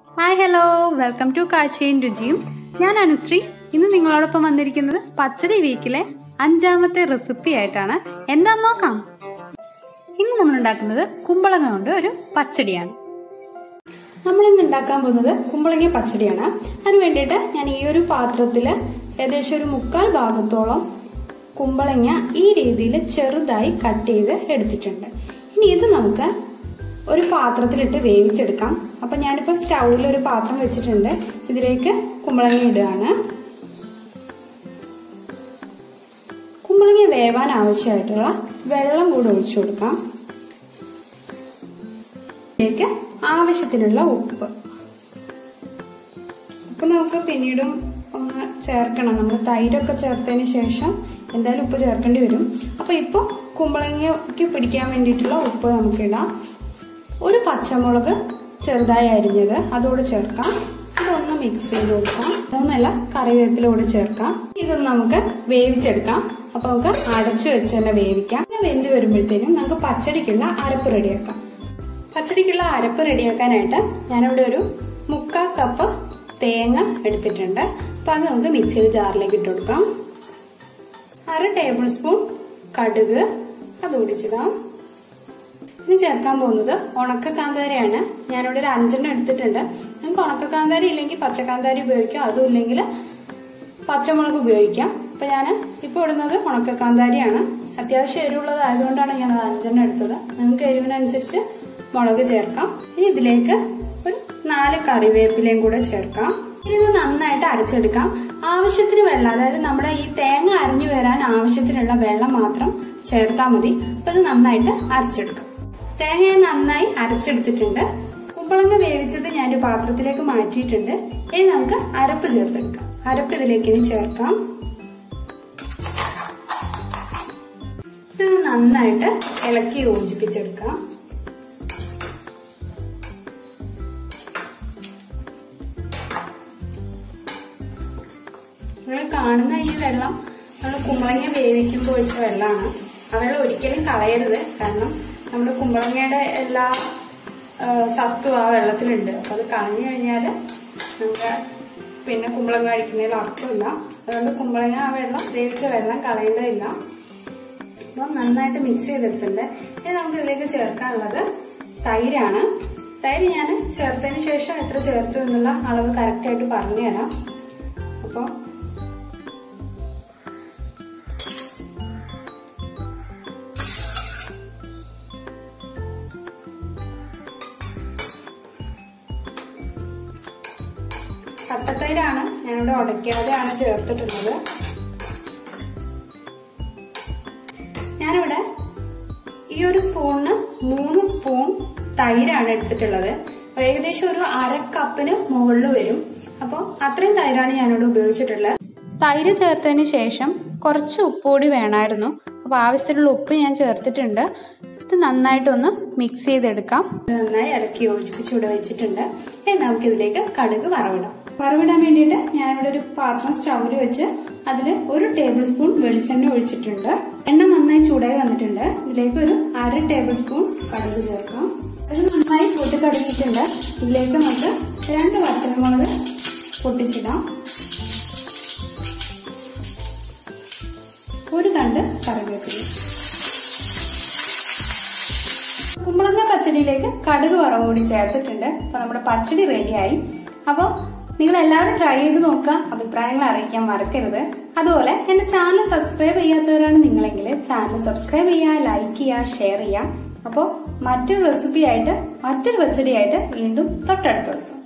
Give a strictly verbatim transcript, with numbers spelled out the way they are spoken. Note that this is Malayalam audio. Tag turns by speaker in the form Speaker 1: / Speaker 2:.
Speaker 1: ഹായ് ഹലോ വെൽക്കം ടു കാഴ്ചയും രുചിയും. ഞാൻ അനുശ്രീ. ഇന്ന് നിങ്ങളോടൊപ്പം വന്നിരിക്കുന്നത് പച്ചടി വീക്കിലെ അഞ്ചാമത്തെ റെസിപ്പി ആയിട്ടാണ്. എന്താന്ന് നോക്കാം. ഇന്ന് നമ്മൾ ഉണ്ടാക്കുന്നത് കുമ്പളങ്ങ കൊണ്ട് ഒരു പച്ചടിയാണ്. നമ്മളിന്ന് ഉണ്ടാക്കാൻ പോകുന്നത് കുമ്പളങ്ങ പച്ചടിയാണ്. അതിന് വേണ്ടിയിട്ട് ഞാൻ ഈ ഒരു പാത്രത്തില് ഏകദേശം ഒരു മുക്കാൽ ഭാഗത്തോളം കുമ്പളങ്ങ ഈ രീതിയിൽ ചെറുതായി കട്ട് ചെയ്ത് എടുത്തിട്ടുണ്ട്. ഇനി ഇത് നമുക്ക് ഒരു പാത്രത്തിലിട്ട് വേവിച്ചെടുക്കാം. അപ്പൊ ഞാനിപ്പോ സ്റ്റൗവിൽ ഒരു പാത്രം വെച്ചിട്ടുണ്ട്. ഇതിലേക്ക് കുമ്പളങ്ങ ഇടുകയാണ്. കുമ്പളങ്ങ വേവാൻ ആവശ്യമായിട്ടുള്ള വെള്ളം കൂടെ ഒഴിച്ചു കൊടുക്കാം. ഇതിലേക്ക് ആവശ്യത്തിനുള്ള ഉപ്പ് ഉപ്പ് നമുക്ക് പിന്നീടും ഒന്ന് ചേർക്കണം. നമ്മൾ തൈരൊക്കെ ചേർത്തതിന് ശേഷം എന്തായാലും ഉപ്പ് ചേർക്കേണ്ടി വരും. അപ്പൊ ഇപ്പൊ കുമ്പളങ്ങയ്ക്ക് പിടിക്കാൻ വേണ്ടിയിട്ടുള്ള ഉപ്പ് നമുക്ക് ഇടാം. ഒരു പച്ചമുളക് ചെറുതായി അരിഞ്ഞത് അതോടെ ചേർക്കാം. ഇതൊന്ന് മിക്സ് ചെയ്ത് കൊടുക്കാം. മൂന്നല്ല കറിവേപ്പില കൂടെ ചേർക്കാം. ഇതൊന്ന് നമുക്ക് വേവിച്ചെടുക്കാം. അപ്പൊ നമുക്ക് അടച്ചു വെച്ച് തന്നെ വേവിക്കാം. വെന്ത് വരുമ്പോഴത്തേനും നമുക്ക് പച്ചടിക്കുള്ള അരപ്പ് റെഡിയാക്കാം. പച്ചടിക്കുള്ള അരപ്പ് റെഡിയാക്കാനായിട്ട് ഞാനിവിടെ ഒരു മുക്കാൽ കപ്പ് തേങ്ങ എടുത്തിട്ടുണ്ട്. അപ്പൊ അത് നമുക്ക് മിക്സിയുടെ ജാറിലേക്ക് ഇട്ട് കൊടുക്കാം. അര ടേബിൾ സ്പൂൺ കടുക് അത് ഒടിച്ചിടാം. ഇനി ചേർക്കാൻ പോകുന്നത് ഉണക്ക കാന്താരിയാണ്. ഞാനിവിടെ ഒരു അഞ്ചെണ്ണം എടുത്തിട്ടുണ്ട്. നിങ്ങൾക്ക് ഉണക്ക കാന്താരി ഇല്ലെങ്കിൽ പച്ചക്കാന്താരി ഉപയോഗിക്കാം. അതും ഇല്ലെങ്കിൽ പച്ചമുളക് ഉപയോഗിക്കാം. അപ്പൊ ഞാൻ ഇപ്പൊ ഇടുന്നത് ഉണക്ക കാന്താരിയാണ്. അത്യാവശ്യം എരിവുള്ളതായതുകൊണ്ടാണ് ഞാൻ അത് അഞ്ചെണ്ണം എടുത്തത്. നിങ്ങൾക്ക് എരിവിനനുസരിച്ച് മുളക് ചേർക്കാം. ഇനി ഇതിലേക്ക് ഒരു നാല് കറിവേപ്പിലയും കൂടെ ചേർക്കാം. ഇനി ഇത് നന്നായിട്ട് അരച്ചെടുക്കാം. ആവശ്യത്തിന് വെള്ളം, അതായത് നമ്മുടെ ഈ തേങ്ങ അരിഞ്ഞു വരാൻ ആവശ്യത്തിനുള്ള വെള്ളം മാത്രം ചേർത്താൽ മതി. അപ്പൊ ഇത് നന്നായിട്ട് അരച്ചെടുക്കാം. തേങ്ങ നന്നായി അരച്ചെടുത്തിട്ടുണ്ട്. കുമ്പളങ്ങ വേവിച്ചത് ഞാൻ പാത്രത്തിലേക്ക് മാറ്റിയിട്ടുണ്ട്. ഇനി നമുക്ക് അരപ്പ് ചേർത്തെടുക്കാം. അരപ്പ് ഇതിലേക്ക് ഇനി ചേർക്കാം. ഇത് നന്നായിട്ട് ഇളക്കി യോജിപ്പിച്ചെടുക്കാം. നിങ്ങൾ കാണുന്ന ഈ വെള്ളം നമ്മൾ കുമ്പളങ്ങ വേവിക്കുമ്പോൾ ഒഴിച്ച വെള്ളമാണ്. ആ വെള്ളം ഒരിക്കലും കളയരുത്. കാരണം നമ്മുടെ കുമ്പളങ്ങയുടെ എല്ലാ സത്തും ആ വെള്ളത്തിലുണ്ട്. അപ്പൊ അത് കളഞ്ഞു കഴിഞ്ഞാല് നമുക്ക് പിന്നെ കുമ്പളങ്ങ കഴിക്കുന്നതിൽ അർത്ഥമില്ല. അതുകൊണ്ട് കുമ്പളങ്ങ ആ വെള്ളം വേവിച്ച വെള്ളം കളയേണ്ടതില്ല. അപ്പൊ നന്നായിട്ട് മിക്സ് ചെയ്തെടുത്തിട്ടുണ്ട്. ഇനി നമുക്ക് ഇതിലേക്ക് ചേർക്കാനുള്ളത് തൈരാണ്. തൈര് ഞാൻ ചേർത്തതിന് ശേഷം എത്ര ചേർത്തു എന്നുള്ള അളവ് കറക്റ്റ് ആയിട്ട് പറഞ്ഞു തരാം. അപ്പൊ കട്ടത്തൈരാണ് ഞാനിവിടെ ഉടയ്ക്കാതെയാണ് ചേർത്തിട്ടുള്ളത്. ഞാനിവിടെ ഈ ഒരു സ്പൂണിന് മൂന്ന് സ്പൂൺ തൈരാണ് എടുത്തിട്ടുള്ളത്. ഏകദേശം ഒരു അര കപ്പിന് മുകളിൽ വരും. അപ്പോൾ അത്രയും തൈരാണ് ഞാനിവിടെ ഉപയോഗിച്ചിട്ടുള്ളത്. തൈര് ചേർത്തതിന് ശേഷം കുറച്ച് ഉപ്പ് കൂടി വേണമായിരുന്നു. അപ്പൊ ആവശ്യത്തിനുള്ള ഉപ്പ് ഞാൻ ചേർത്തിട്ടുണ്ട്. ഇത് നന്നായിട്ടൊന്ന് മിക്സ് ചെയ്തെടുക്കാം. നന്നായി ഇളക്കി യോജിപ്പിച്ച് ഇവിടെ വെച്ചിട്ടുണ്ട്. ഇനി നമുക്ക് ഇതിലേക്ക് കടുക് വറവിടാം. വറവിടാൻ വേണ്ടിയിട്ട് ഞാനിവിടെ ഒരു പാത്രം സ്റ്റൗവിൽ വെച്ച് അതിൽ ഒരു ടേബിൾ സ്പൂൺ വെളിച്ചെണ്ണ ഒഴിച്ചിട്ടുണ്ട്. എണ്ണ നന്നായി ചൂടായി വന്നിട്ടുണ്ട്. ഇതിലേക്ക് ഒരു അര ടേബിൾ സ്പൂൺ കടുക് ചേർക്കാം. അത് നന്നായി പൊട്ടി കടുകിയിട്ടുണ്ട്. ഇതിലേക്ക് നമുക്ക് രണ്ട് വറ്റൽമുളക് പൊട്ടിച്ചിടാം. ഒരു തണ്ട് കറിവേപ്പില. കുമ്പളങ്ങ പച്ചടിയിലേക്ക് കടുക് വറവ് കൂടി ചേർത്തിട്ടുണ്ട്. അപ്പൊ നമ്മുടെ പച്ചടി റെഡിയായി. അപ്പൊ നിങ്ങൾ എല്ലാവരും ട്രൈ ചെയ്ത് നോക്കുക. അഭിപ്രായങ്ങൾ അറിയിക്കാൻ മറക്കരുത്. അതുപോലെ എന്റെ ചാനൽ സബ്സ്ക്രൈബ് ചെയ്യാത്തവരാണ് നിങ്ങളെങ്കിൽ ചാനൽ സബ്സ്ക്രൈബ് ചെയ്യുക, ലൈക്ക് ചെയ്യുക, ഷെയർ ചെയ്യുക. അപ്പോൾ മറ്റൊരു റെസിപ്പി ആയിട്ട് മറ്റൊരു പച്ചടിയായിട്ട് വീണ്ടും തൊട്ടടുത്ത ദിവസം